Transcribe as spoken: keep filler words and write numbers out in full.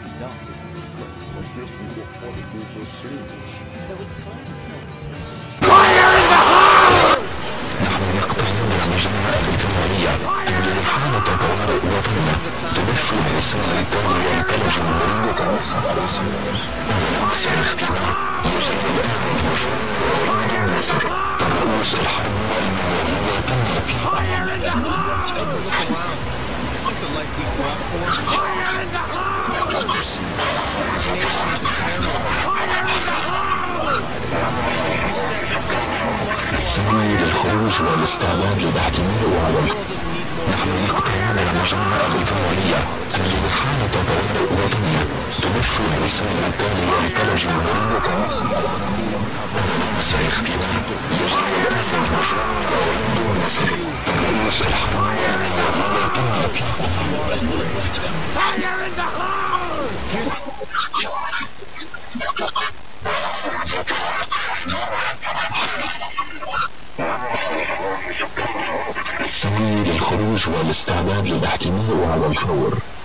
its darkest secrets. I guess we got quite a bit of serious. So it's time to tell the tales. نحن نقترب مجمع الجمهورية تنزل حالة طوارئ وطنية تبث باسم الدولة والكل جمهورية مصر. ونفس الاختلاف يجب الآن الوفاء وإرادة مصر الرؤوس الحربية المالية تنزل Take a look around. Is it the life we fought for? Fire in the hole! Nations in peril. Fire in the hole! We sacrificed too much for our سبيل الخروج والاستعداد للاحتمال وعدم. نحن نقترب مجمع الجمهورية تنزل حالة طوارئ وطنية تبث باسم الدولة والكل جمهورية مصر. ونفس الاختلاف يجب الآن الوفاء وإرادة مصر الرؤوس الحربية المالية تنزل Fire in the hole! سبيل الخروج والاستعداد للاحتمال على الفور.